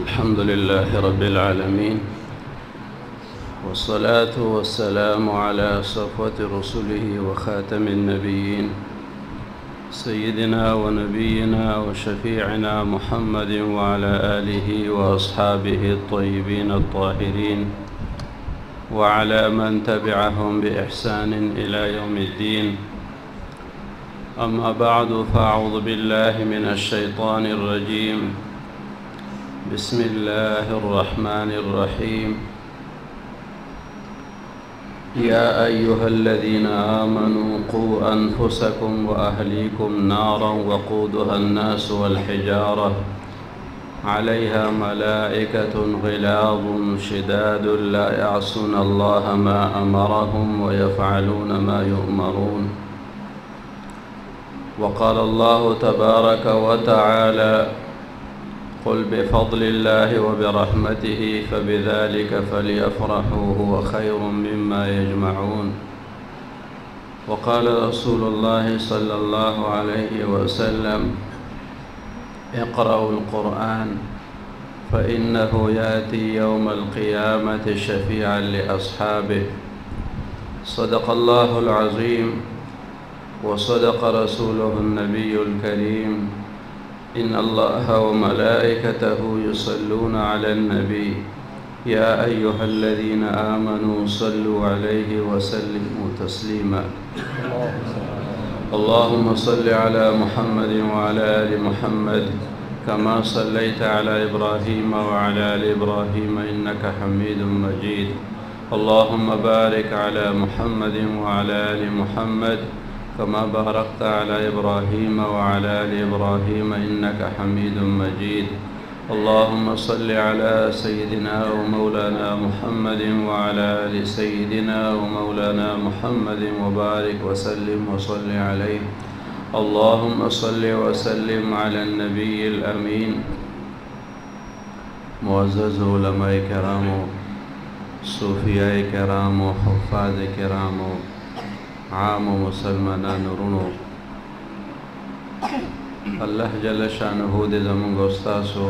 الحمد لله رب العالمين، والصلاة والسلام على صفوة رسله وخاتم النبيين سيدنا ونبينا وشفيعنا محمد وعلى آله وأصحابه الطيبين الطاهرين وعلى من تبعهم بإحسان إلى يوم الدين. أما بعد، فأعوذ بالله من الشيطان الرجيم. بسم الله الرحمن الرحيم. يا أيها الذين آمنوا قوا أنفسكم وأهليكم نارا وقودها الناس والحجارة عليها ملائكة غلاظ شداد لا يعصون الله ما أمرهم ويفعلون ما يؤمرون. وقال الله تبارك وتعالى: قل بفضل الله وبرحمته فبذلك فليفرحوا هو خير مما يجمعون. وقال رسول الله صلى الله عليه وسلم: اقرأوا القرآن فإنه يأتي يوم القيامة شفيعا لأصحابه. صدق الله العظيم وصدق رسوله النبي الكريم. إن الله وملائكته يصلون على النبي يا أيها الذين آمنوا صلوا عليه وسلموا تسليما. اللهم صل على محمد وعلى آل محمد كما صليت على إبراهيم وعلى آل إبراهيم إنك حميد مجيد. اللهم بارك على محمد وعلى آل محمد كما باركت على إبراهيم وعلى آل إبراهيم إنك حميد مجيد. اللهم صل على سيدنا ومولانا محمد وعلى آل سيدنا ومولانا محمد وبارك وسلم وصل عليه. اللهم صل وسلم على النبي الأمين. معزز علماء کرام، صوفیاء کرام، حفاظ کرام، عام مسلمانان ورونو، الله جل شانه دې زموږ استاسو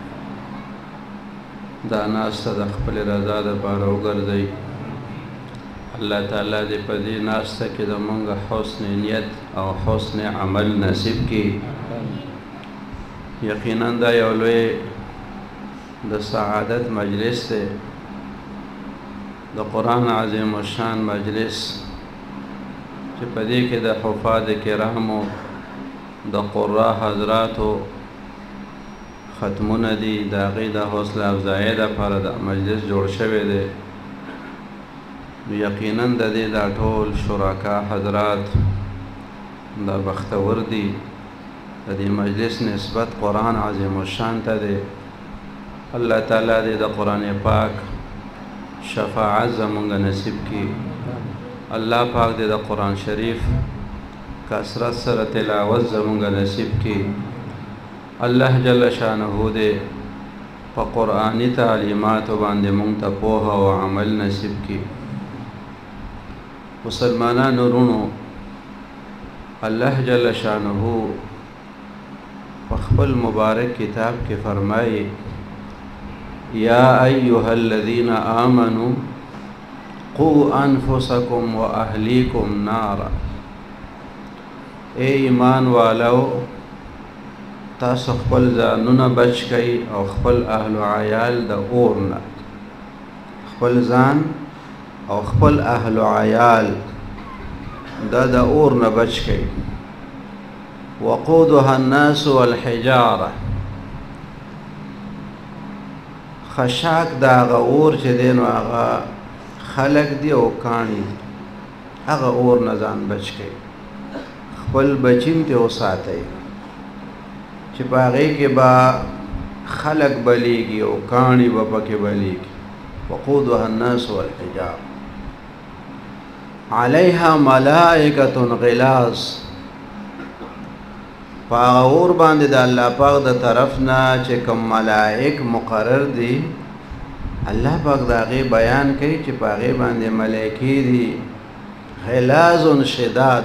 دا ناسته د خپل رضا دپاره وګرځوي. الله تعالی دې په دې ناسته کې زموږ حسن نیت او حسن عمل نصیب کړي. یقینا دا یو لوی د سعادت مجلس دی، د قرآن عظیم الشان مجلس چې په دې کې د حفاظ کرامو، د قراء حضراتو ختمونه دي، د هغې د حوصله افزایۍ دپاره د مجلس جوړ شوی دی. یقینا د دې دا ټول شرکا حضرات دا بختور دي. د دې مجلس نسبت قرآن عظیم الشان ته دی. الله تعالی دې د قرآن پاک شفاعت زمونږ نصیب کړي. الله پاک دې د قرآن شریف کثرت سره تلاوت زمونږ نصیب کړي. الله جل شانه دې په قرآني تعلیماتو باندې مونږ ته پوهه او عمل نصیب کړي. مسلمانانو ورونو، الله جل شانه په خپل مبارک کتاب کې فرمایي: یا ایها الذین آمنوا قوا انفسکم و اهلیکم نارا. اے ایمان والو، تاسو خپل ځانونه بچ کئ او خپل اهل و عیال د اور نه. خپل ځان او خپل اهل و عیال دا د اور نه بچ کئ. وقودها الناس والحجاره، خشاک دا هغه اور چې دی نو هغه خلق دی او کاڼي دي. هغه اور نه ځان بچ کړئ. خپل بچیم ته وساتئ چې په هغې کې به خلق بلیږي او کاڼي به پکې بلیږي. وقودها الناس والحجاره علیها ملائکة غلاظ، په هغه اور باندې د الله پاک د طرف نه چې کوم ملائک مقرر دي، الله پاک د هغې بیان کوي چې په هغې باندې ملائکې دي غلاظ شداد.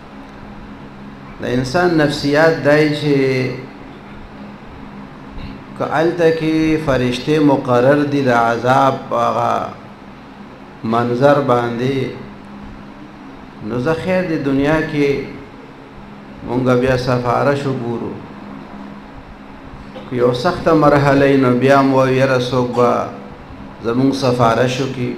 د انسان نفسیات دای چې که الته کې فرشته مقرر دي د عذاب هغه منظر باندې، نو زه خیر د دنیا کې مونږ بیا سفارش وګورو، یو سخته مرحله نو بیا مو یره څوک به زمونږ سفارش وکړي،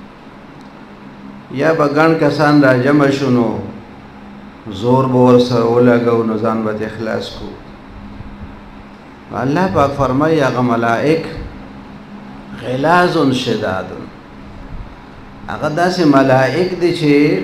یا به ګڼ کسان را جمع شو نو زور به ورسره ولګو نو ځان به اخلاص کو. الله پاک فرمایي هغه ملائک غلاظ شداد، هغه داسې ملائک دي چې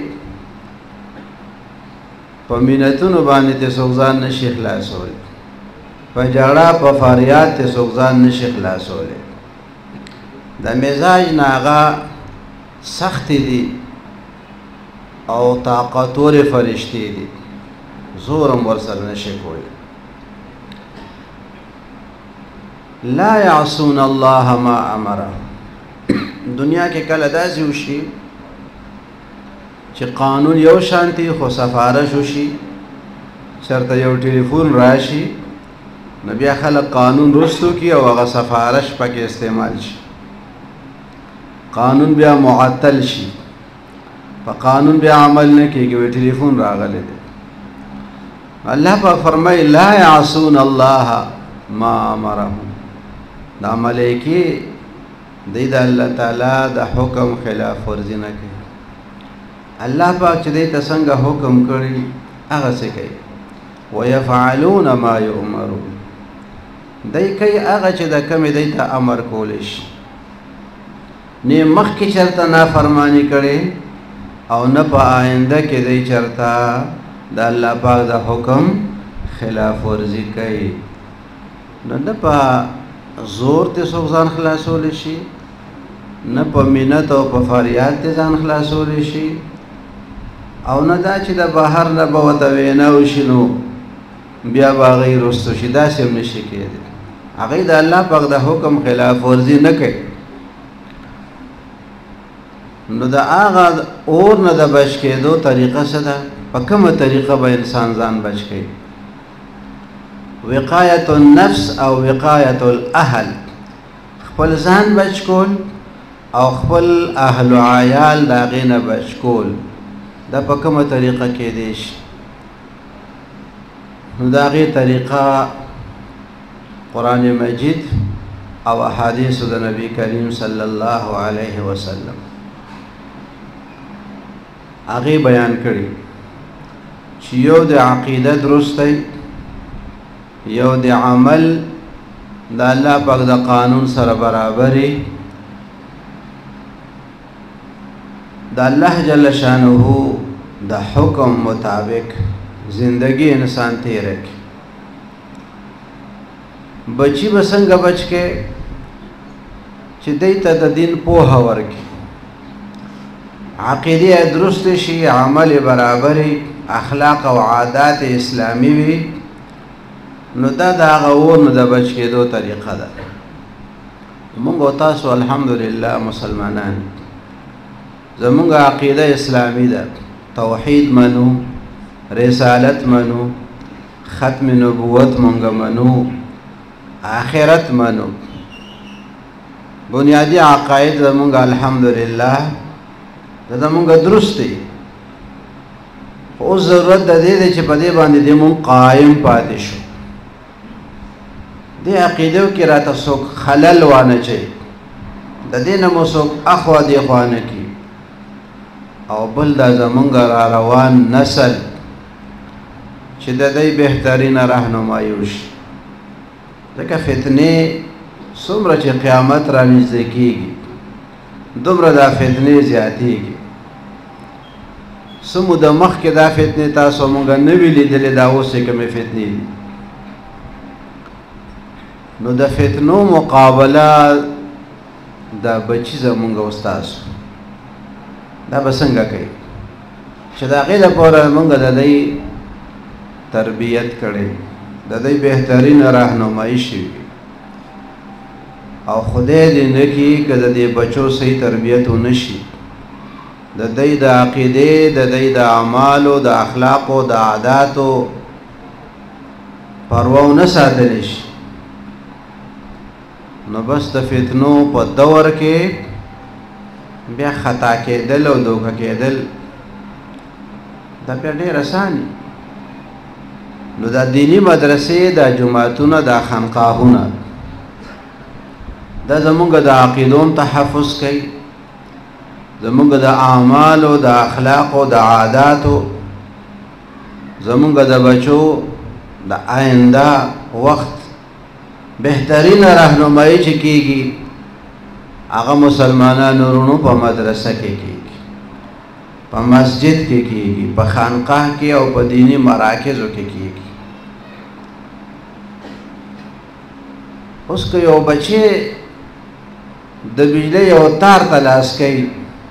په مینتونو باندې ته څوک ځان نشي خلاصولی، په جړه په فریاد ته څوک ځان نشي خلاصولی. د مزاج نه هغه سخت دي او طاقتور فرشتي دي، زورم ورسره نشي کولی. لا يعصون الله ما امره. دنیا کې کله داسې وشي چې قانون یو شانتي خو سفارش وشي، چرته یو ټلیفون راشي نو بیا خلک قانون رستو کی او هغه سفارش پکې استعمال شي، قانون بیا معطل شي، په قانون بیا عمل نه کېږي، ټلیفون راغلی دی. الله په فرمایي لا يعصون الله ما امرهم. دا ملائکی دی د الله تعالی د حکم خلاف ورزي نه کوي. الله پاک چې دی ته څنګه حکم کړي هغه څه کوي. ويفعلون ما يؤمرون. دی کوي هغه چې د کمې دی ته امر کولی شي، نه مخکې چرته نافرمانی کړي او نه په آینده کې دی چرته د الله پاک د حکم خلاف ورزي کوي. نه په زور ته څوک ځان خلاصولی شي، نه په مینت او په فریاد ته ځان خلاصولی شي، او نه دا چې د بهر نه به ورته وینا وشي نو بیا به هغې رستو شي، داسې هم نشي کېدی. هغې د الله پاک د حکم خلاف ورزي نه کوي. نو د هغه اور نه د بچ کېدو طریقه څه ده؟ په کومه طریقه به انسان ځان بچ کوي؟ وقایت النفس او وقایت الاهل، خپل ځان بچ کول او خپل اهل و عیال د هغې نه بچ کول. دا په کومه طریقه کېدی شي؟ نو د هغې طریقه قرآن مجید او احادیث د نبی کریم صلی الله علیه وسلم هغې بیان کړي چې یو د عقیده درست دی، یو د عمل د الله پاک د قانون سره برابري، د الله جل شانه د حکم مطابق زندگی انسان تیره کی. بچی به څنګه بچ کې چې دی ته د دین پوهه ورکړي، عقیده درست شي، عمل برابري، اخلاق او عادات اسلامی وي، نو دا د هغه اور نه د بچ کېدو طریقه ده. مونږ او تاسو الحمدلله مسلمانان، زمونږ عقیده اسلامی ده، توحید منو، رسالت منو، ختم نبوت مونږ منو، آخرت منو، بنیادی عقاید زمونږ الحمدلله زمونږ درست دی. اوس ضرورت د دې دی چې په دې باندې دې مونږ قایم پاتې شو، دې عقیدو کې راته څوک خلل وانه چي، د دې نه مو څوک اخوا دېخوا نه کي، او بل دا زمونږ را روان نسل چې د دې بهترینه رهنمایي وشي. ځکه فتنې څومره چې قیامت را نږدې کېږي دومره دا فتنې زیاتېږي. څه موده مخکې دا فتنې تاسو مونږ نه وي لیدلې، دا اوس یې کومې فتنې دي. نو د فتنو مقابله دا بچی زمونږ او ستاسو دا به څنګه کوي چې د هغې لپاره مونږ د دې تربیت کړې، د دې بهترینه رهنمایي شوي، او خدای دې نه کړي که د دې بچو صحیح تربیت ونه شي، د دې د عقیدې، د دې د اعمالو، د اخلاقو، د عاداتو پروا ونه ساتلی شي، نو بس د فتنو په دور کې بیا خطا کېدل او دوکه کېدل دا بیا ډېر اساني. نو دا دینی مدرسې دا جماعتونه دا خانقاهونه دا زمونږ د عقیدوم تحفظ کوي، زمونږ د اعمالو د اخلاقو د عاداتو، زمونږ د بچو د آینده وخت بهترین راهنمایي چې کېږي هغه مسلمانانو ورونو په مدرسه کې کېږي، په مسجد کې کېږي، په خانقاه کې او په دینی مراکزو کې کېږي. اوس که یو بچی د بجلی یو تار ته لاس کوي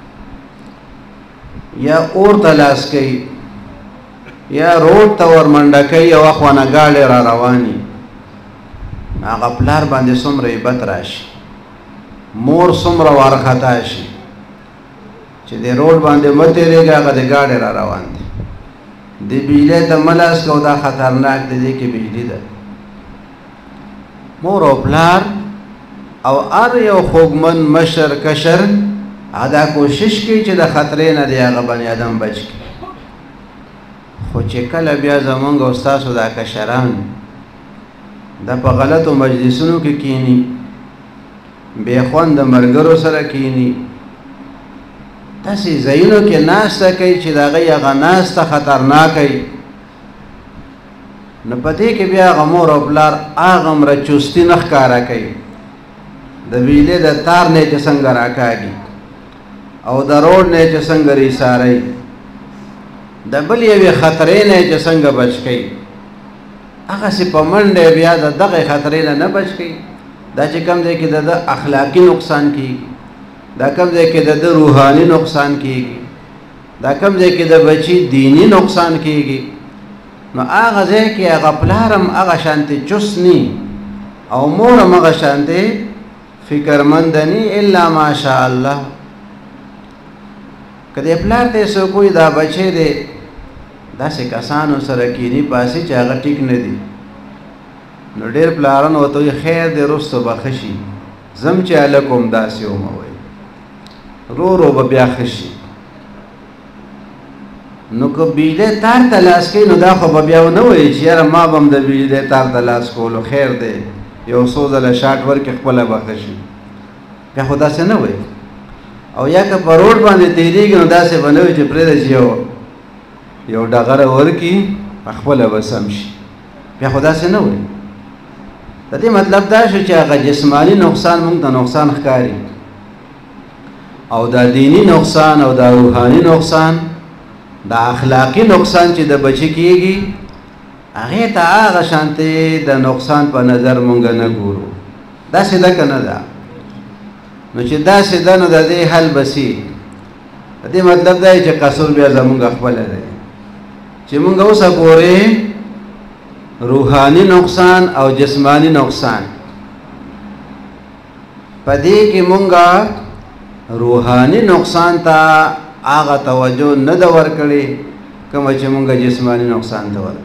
یا اور ته لاس کوي یا روډ ته ورمنډه کوي او اخوانه ګاډی را رواني، هغه پلار باندې څومره عیبت راشي، مور څومره وارخطا شي چې د روډ باندې مه تېرېږي، هغه د ګاډی را روان دی. د بجلی ته مه لاس کوو، دا خطرناک دی، دې کې بجلی ده. مور او پلار او هر یو خوږمن مشر کشر دا کوشش کوي چې د خطرې نه د هغه بني آدم بچ کړي. خو چې کله بیا زمونږ او ستاسو دا کشران دا په غلطو مجلسونو کې کینی، بې خونده ملګرو سره کینی، داسې ځایونو کې ناسته کوي چې د هغوی هغه ناسته خطرناکه وي، نو په دې کې بیا هغه مور او پلار هغومره چستي نه ښکاره کوي. د بجلۍ د تار نه چې څنګه راکاږي او د روډ نه چې څنګه ریساروي، د بل یوې خطرې نه چې څنګه بچ کوي، هغسې په منډه بیا د دغې خطرې نه نه بچ کوي. دا چې کوم ځای کې د ده اخلاقي نقصان کېږي، دا کوم ځای کې د ده روحاني نقصان کېږي، دا کوم ځای کې د بچي دینی نقصان کېږي، نو هغه ځای کې هغه پلار هم هغه شانتې چست نی او مور هم هغه شانتې فکرمند نی الا ماشاء الله. که د پلار ته څوک وایي دا بچی دی، داسې کسانو سره کیني پاسې چې هغه ټیک نه دي، نو ډېر پلاران ورته وایي خیر دی رستو به ښه شي، زم چې هلک هم داسې ومه وایي، رو رو به بیا ښه شي. نو که بجلی تار ته لاس کوي نو دا خو به بیا ونه وایي چې یاره ما به هم د بجلی تار ته لاس کولو، خیر دی یو څو ځله شاټ ورکړي خپله به ښه شي، بیا خو داسې نه وایي. او یا که په روډ باندې تېرېږي نو داسې به نه وایي چې پرېږده چې یو ډغره ورکړي خپله به سم شي، بیا خو داسې نه وایي. د دې مطلب دا شو چې هغه جسماني نقصان موږ ته نقصان ښکاري، او دا دینی نقصان او دا روحاني نقصان، دا اخلاقی نقصان چې د بچی کېږي هغې ته هغه شانتې د نقصان په نظر مونږ نه ګورو. داسې ده که نه ده؟ نو چې داسې ده نو د دې حل بسي. د دې مطلب دا چې قصور بیا زمونږ خپله دی چې مونږ اوسه ګورې روحاني نقصان او جسمانی نقصان. په دې کې مونږ روحاني نقصان ته هغه توجه نه ده ورکړې کومه چې مونږ جسمانی نقصان ته ورکړو.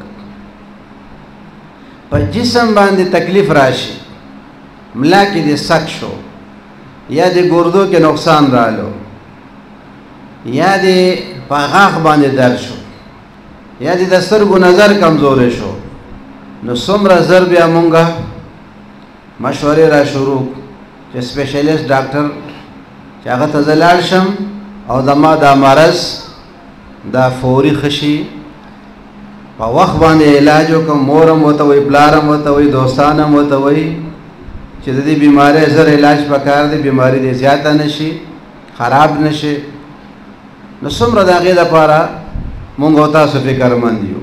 په جسم باندې تکلیف راشي، ملا کې دې سک شو، یا دې ګردو کې نقصان رالو، یا دې په غاښ باندې درد شو، یا دې د سترګو نظر کمزوری شو، نو څومره زر بیا مونږه مشورې را شروع چې سپیشلیست ډاکټر چې هغه ته زه لاړ شم او زما دا مرض دا فوري ښه شي، په وخت باندې علاج وکړم. مور هم ورته وایي، پلار هم ورته وایي، دوستان هم ورته وایي چې د دې بیمارۍ زر علاج پکار دی، بیماري دې زیاته نه شي، خراب نه شي. نو څومره د هغې دپاره مونږ او تاسو فکرمند یو،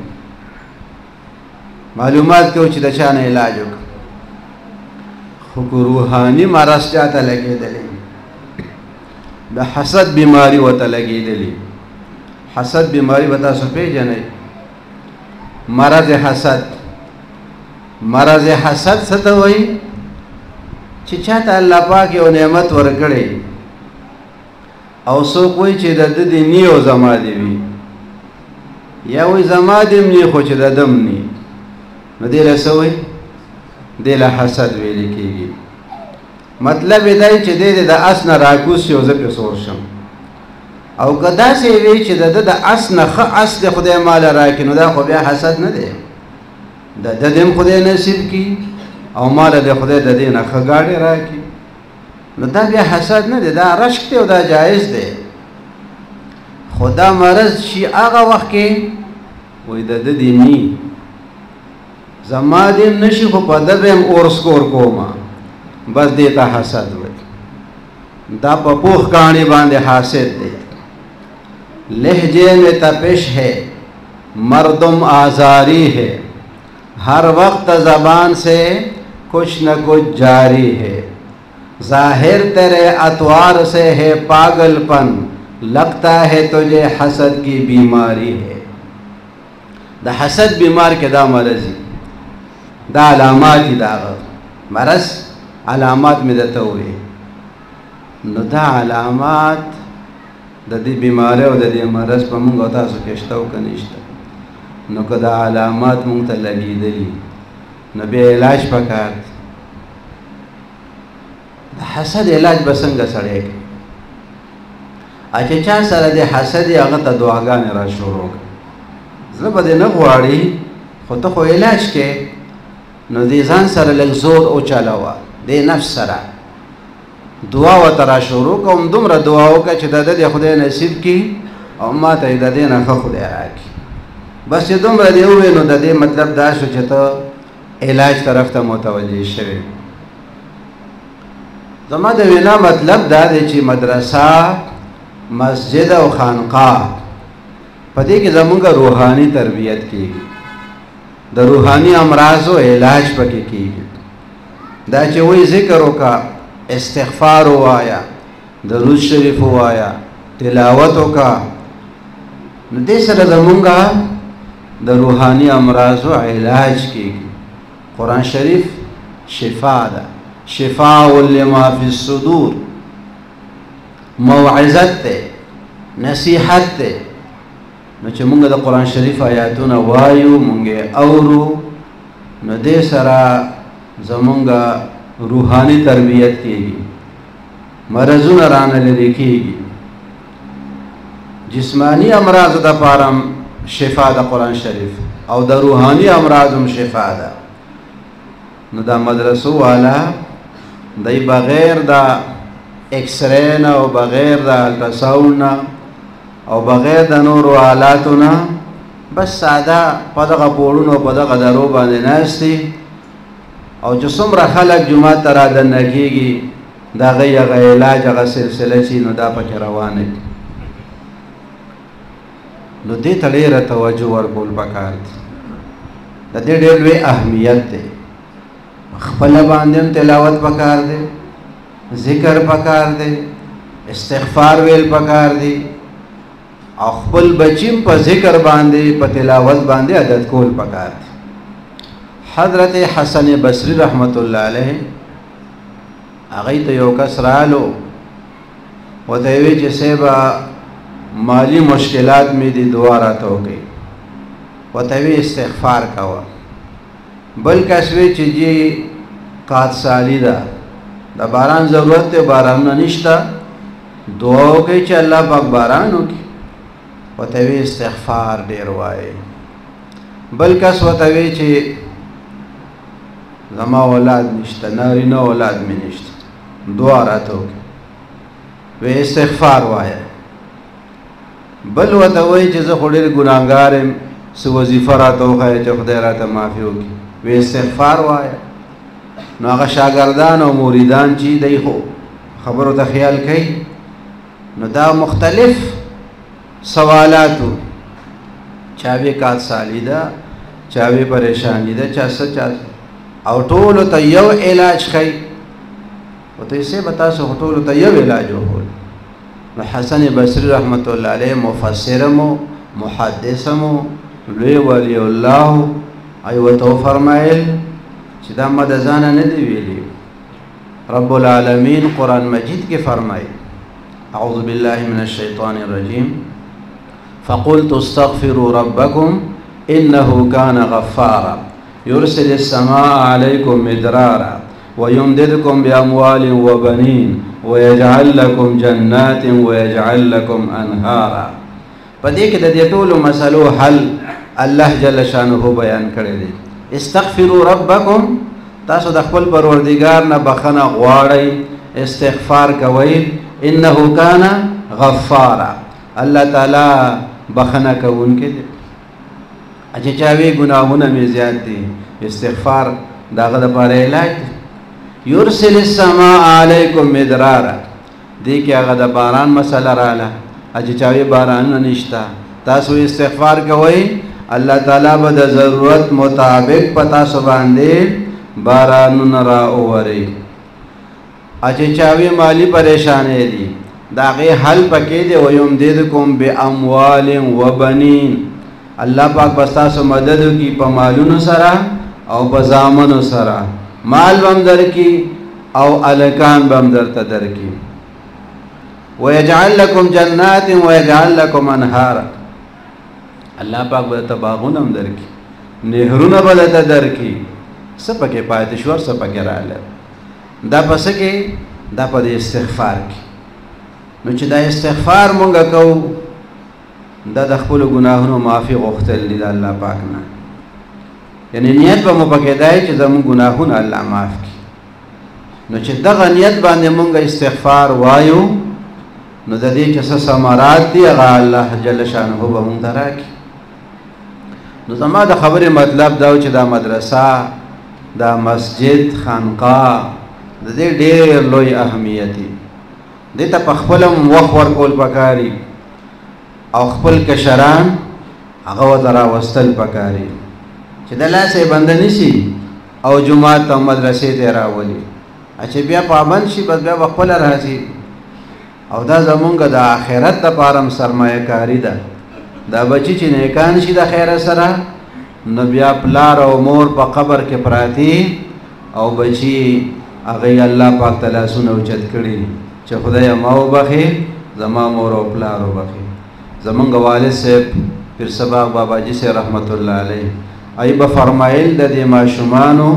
معلومات کوو چې د چا نه علاج وکړو. خو که روحاني مرض چا ته لګېدلی، د حسد بیماری ورته لګېدلی، حسد بیماری به تاسو پیژنئ، مرض حسد. مرض حسد څه ته وایي؟ چې چاته الله پاک یو نعمت ورکړی او څوک وایي چې د ده دې نی او زما دې وي، یا وایي زما دې هم نی خو چې د ده هم نی، نو دې له څه وایي؟ دې له حسد ویلې کېږي. مطلب دی چې د اس نه راکوس شي او زه پې سور شم او که داسې وي چې د اس نه ښه اس د خدای مال راکړي نو دا خو بیا حسد نه دی د دې هم خدای نصیب کړي او مال د خدای د دې نه ښه ګاډی راکړي نو دا بیا حسد نه دی دا رشک دی او دا جایز دی خو دا مرض شي هغه وخت کې وایي د ده دې ني زما دې نشي خو په ده به هم اور سکور کومه بس دې ته حسد وایي دا په پوخ کاڼي باندې حاسد دی لہجے میں تپش ہے مردم آزاری ہے ہر وقت زبان سے کچھ نہ کچھ جاری ہے ظاہر تیرے اطوار سے ہے پاگل پن لگتا ہے تجھے حسد کی بیماری ہے دا حسد بیمار کے دا مرضی دا علامات دا مرض علامات میں دتا ہوئے نو دا علامات د دې بیماری او د دې مرض په موږ او تاسو کې شته او که نشته نو که دا علامات موږ ته لګېدلي نو بیا علاج پکار دی د حسد علاج به څنګه سړی کوي چې چا سره د حسد یې هغه ته دعاګانې را شروع کړي زړه به دې نه غواړي خو ته خو علاج کې نو دې ځان سره لږ زور وچلوه دې نفس سره دعا ورته را شروع کوم دومره دعا وکړه چې د ده خدای نصیب کړي او ما ته یې د دې نه ښه خدای راکړي بس چې دومره دې ووایې نو د دې مطلب دا شو چې ته علاج طرف ته متوجه شوې زما د وینا مطلب دا دی چې مدرسه مسجد او خانقاه په دې کې زمونږ روحاني تربیت کېږي د روحاني امراضو علاج پکې کېږي دا چې وایي ذکر وکړه استغفار وایا درود شریف وایا تلاوت وکا نو دې سره زمونږ د روحاني امراضو علاج کېږي قرآن شریف شفا ده شفاء لما فی الصدور موعظت ده نصیحت ده نو چې مونږ د قرآن شریف آیاتونه وایو مونږ اورو نو دې سره زمونږ روحانی تربیت کېږي مرضونه رانه لرې کېږي جسمانی امراض د پاره شفا د قرآن شریف او د روحانی امراض هم شفا ده نو دا مدرسو والا دی بغیر د ایکس رے نه او بغیر د الټراساوند نه او بغیر د نورو آلاتو نه بس ساده په دغه پوړونو په دغه درو باندې ناست دي او چې څومره خلک جومات ته رادننه کېږي د هغوی هغه علاج هغه سلسله چې نو دا پکې روانه دي نو دې ته ډېره توجه ورکول پکار دي د دې ډېر لوی اهمیت دی خپله باندې هم تلاوت پکار دی ذکر پکار دی استغفار ویل پکار دی او خپل بچیم په ذکر باندې په تلاوت باندې عادت کول پکار دی حضرت حسن بصری رحمت الله علیه هغه ته یو کس رالو وته وی چې سبا مالی مشکلات می دي دعا راته وکړي وته وی استغفار کاوه بل کس وی چې جی قات سالی ده د باران ضرورت ته باران نشته دعا وکړي چې الله پاک باران وکړي وته وی استغفار ډیر وایي بل کس وته وی چې زما اولاد نشته نارینه اولاد می نشته دعا راته وکړي وی استغفار وایه بل ورته وایي چې زه خو ډېر ګناهګار یم څه وظیفه راته وښایه چې خدای راته معافي وکړي وی استغفار وایه نو هغه شاګردان او مریدان چې دی خو خبرو ته خیال کوي نو دا مختلف سوالاتو چا وی کات سالی ده چا وی پریشانی ده چا څه چا او ټولو ته یو علاج ښایي ورته یې به تاسو ټولو ته یو علاج وښول نو حسن بصری رحمت الله علیه مفسر مو محدث مو لوی ولی الله ای ورته فرمایل چې دا ما د ځانه نه دی ویلي رب العالمین قرآن مجید کې فرمایي اعوذ بالله من الشیطان الرجیم فقلت استغفروا ربکم انه کان غفارا يرسل السماء عليكم مدرارا ويمددكم بأموال وبنين ويجعل لكم جنات ويجعل لكم انهارا. پدې کې د دې ټولو مسلو حل الله جل شانه بیان کړی دی. استغفروا ربکم، تاسو د خپل پروردگار نه بخنه غواړئ، استغفار کوئ، انه کان غفارا، الله تعالی بخنه کوونکی دی. چې چا وی ګناهونه مې زیات دي، استغفار داغه د پاره علاج دی. یرسل السماء علیکم مدرارا، دې کې هغه د باران مسله رااله. چې چا وی باران نشتا، تاسو استغفار کوئ، الله تعالی به د ضرورت مطابق پتا سو باندې بارانونه را اوري. چې چا وی مالی پریشانې دي، داغه حل پکې دی. ويمددکم باموال وبنین، الله پاک بس تاسو مدد کی په مالونو سره او په زامنو سره. مال بم در کی او الکان بم در ته در کی. ويجعل لكم جنات ويجعل لكم انهارا، الله پاک به تباغونه در کی، نهرونه به ته در کی. سپکه پاتې شو، سپکه رااله. دا پس کې دا په استغفار کې. نو چې دا استغفار مونږ کوو، دا د خپل ګناهونو معافي غوښتل دي د الله پاک نه. یعنی نیت به مو پکې دی چې زموږ ګناهونه الله معاف کړي. نو چې دغه نیت باندې مونږ استغفار وایو، نو د دې چې څه ثمرات دي هغه الله جل شانه به مونږ ته راکړي. نو زما د خبرې مطلب دا و چې دا مدرسه، دا مسجد، خانقاه، د دې ډېر لوی اهمیت دی. دې ته په خپل وخت ورکول پکاري او خپل کشران هغه ورته راوستل پکاري چې د لاسه بند نشي او جمعات او مدرسې ته راولي. چې بیا پابند شي، بس بیا خپل راځي. او دا زمونږ د آخرت لپاره سرمایه کاری ده. دا بچی چې نیکان شي د خیر سره، نو بیا پلار او مور په قبر کې پراتی او بچی هغه الله پاک تعالی سونه اوچت کړي چې خدای ما وبخي، زما مور او پلار وبخي. زمونږ والد صاحب پیر سبا بابا جی سے رحمت الله علیه ای به فرمایل د دې ماشومانو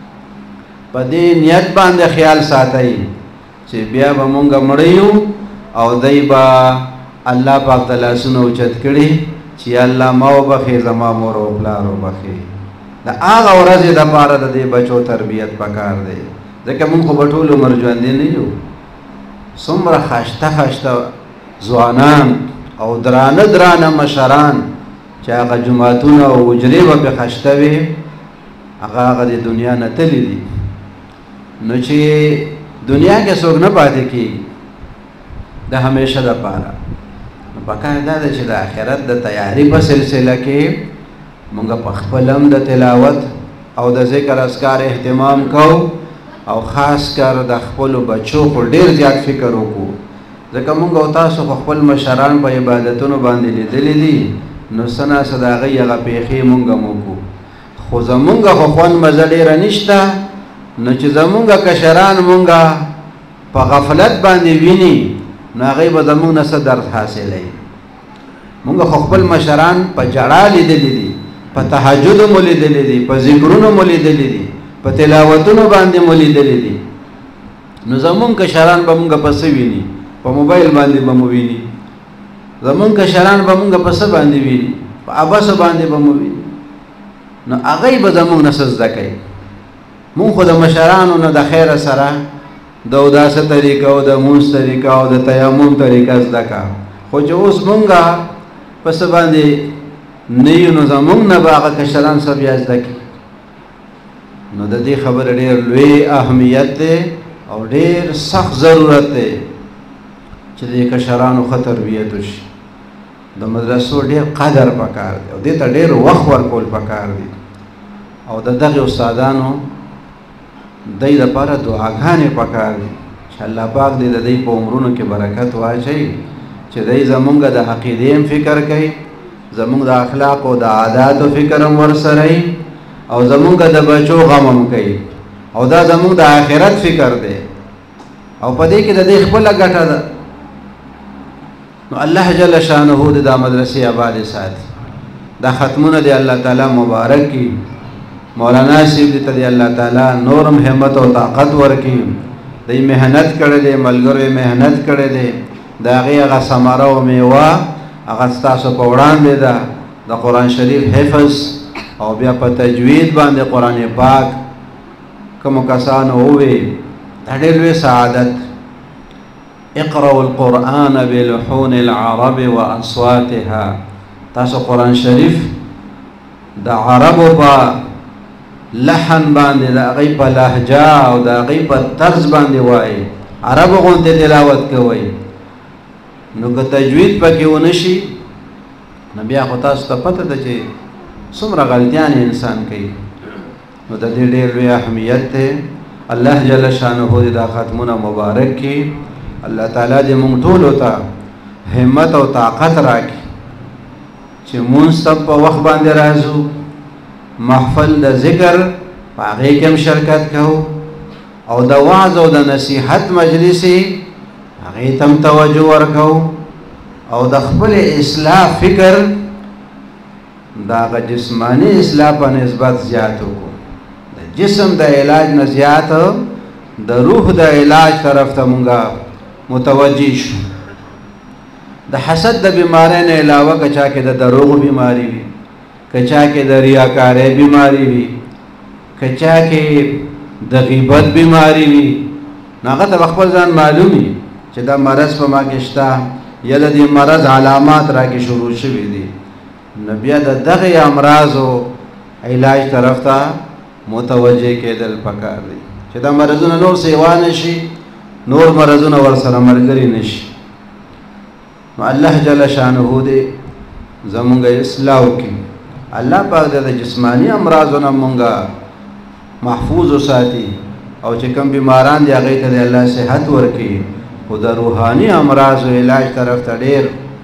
په دې نیت باندې خیال ساتي چې بیا به مونږ مړیو او دای با الله پاک تعالی سونه اوچت کړي چې الله ما وبخي، زما مور او پلار وبخي. دا هغه ورځ د پاره د دې بچو تربیت پکار دی. ځکه مونږ خو ټول عمر ژوند نه یو. څومره خشته ځوانان او درانه مشران چې هغه جماعتونه او اجرې به خشته وي، هغه د دنیا نه تللی دي. نو چې دنیا کې څوک نه پاتې کېږي، د همیشه دپاره. نو پکار دا ده چې د آخرت د تیاری په سلسله کې مونږ په خپل هم د تلاوت او د ذکر اذکار اهتمام کوو، او خاص کر د خپلو بچو خو ډېر زیات فکر وکړو. ځکه مونږ او تاسو خو خپل مشران په عبادتونو باندې لیدلی دي، نو څه ناڅه د هغوی هغه پیښې مونږ هم وکړو. خو زمونږ خو خوند مزه ډېره نشته. نو چې زمونږ کشران مونږ په غفلت باندې ویني، نو هغوی به زمونږ نه څه درد حاصلوي. مونږ خو خپل مشران په ژړا لیدلی دي، په تهجدو مو لیدلی دي، په ذکرونو مو لیدلی دي، په تلاوتونو باندې مو لیدلی دي. نو زمونږ کشران به مونږ پسې ویني، په موبایل باندې به مو ویني. زمونږ کشران به مونږ په څه باندې ویني، په عباسو باندې به مو ویني. نو هغوی به زمونږ نه څه زده کوي. مونږ خو د مشرانو نه د خیره سره د اوداسه طریقه او د مونځ طریقه او د تیمم طریقه زده کا. خو چې اوس مونږ په څه باندې نه یو، نو زمونږ نه به هغه کشران څه بیا زده کړي. نو د دې خبره ډېر لوی اهمیت دی او ډېر سخت ضرورت دی چې د کشرانو ښه تربیت وشي. د مدرسو ډېر قدر پکار دی او دې ته ډېر وخت ورکول پکار دی. او د دغه استادانو دای لپاره دعاګانې پکار دي چې الله پاک دې د دې په عمرونو کې برکت واچوي، چې دای زمونږ د عقیدې هم فکر کوي، زمونږ د اخلاق او د عاداتو فکر هم ورسره، او زمونږ د بچو غم هم کوي، او دا زمونږ د آخرت فکر دی. او په دې کې د دې خپله ګټه ده. نو الله جل شانه د دا مدرسې آباد ساتي. دا ختمونه دی الله تعالی مبارک کی، مولانا صاحب دې ته الله تعالی نورم همت او طاقت ورکړي دې مهنت کړې دې ملګرو مهنت کړې دې دا هغه ثمره او میوه هغه تاسو په وړاندې ده د قرآن شریف حفظ او بیا په تجوید باندې قرآن پاک کوم کسانو وې دا ډېر لوی سعادت اقرأوا القرآن بلحون العرب واصواتها تاسو قرآن شریف د عربو په لحن باندې د هغې په لهجه او د هغې په طرز باندې وایي عربو غوندې تلاوت کوئ نو که تجوید پکې ونه شي نو بیا خو تاسو ته پته ده چې څومره غلطیانې انسان کوي نو د دې ډېر لوی اهمیت دی الله جل شانه دې دا ختمونه مبارک کړي الله تعالی دې موږ ټولو ته همت او طاقت راکړي چې مونځ ته په وخت باندې راځو محفل د ذکر په هغې کې هم شرکت کوو او د وعظ او د نصیحت مجلس هغې ته هم توجه ورکوو او د خپل اصلاح فکر د هغه جسماني اصلاح په نسبت زیات وکړو د جسم د علاج نه زیات د روح د علاج طرف ته مونږ متوجه شو د حسد د بیماری نه علاوه که چا کې د دروغ بیماری وي که چا کې د ریاکارۍ بیماری وي که چا کې د غیبت بیماری وي نو هغه ته خپل ځان معلوم وي چې دا مرض په ما کې شته یا د دې مرض علامات را کې شروع شوي دي نو بیا د دغې امراضو علاج طرف ته متوجه کېدل پکار دي چې دا مرضونه نور سیوا نه شي نور مرضونه ورسره ملګري نه شي نو الله جل شانه دې زمونږ اصلاح وکړي الله پاک د جسمانی امراضو نه مونږ محفوظ وساتي او چې کوم بیماران دي هغې ته د الله صحت ورکړي خو د روحاني امراضو علاج طرف ته ډېر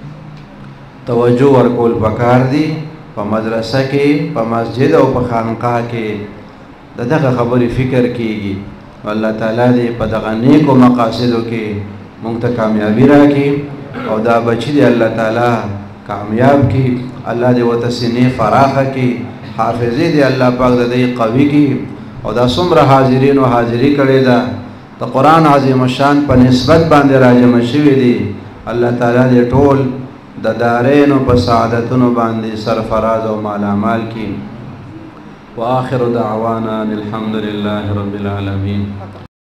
توجه ورکول پکار دي په مدرسه کې په مسجد او په خانقاه کې د دغه خبرې فکر کېږي الله تعالی دې په دغه نیکو مقاصدو کې مونږ ته کامیابي راکړي او دا بچي دې الله تعالی کامیاب کړي الله دې ورته سینې فراخه کړي حافظې دې الله پاک د دې قوي کړي او دا څومره حاضرین او حاضري کړې ده د قرآن عظیم الشان په نسبت باندې راجمع شوي دي الله تعالی دې ټول د دارینو په سعادتونو باندې سرفراز او مالامال کړي وآخر دعوانا الحمد لله رب العالمين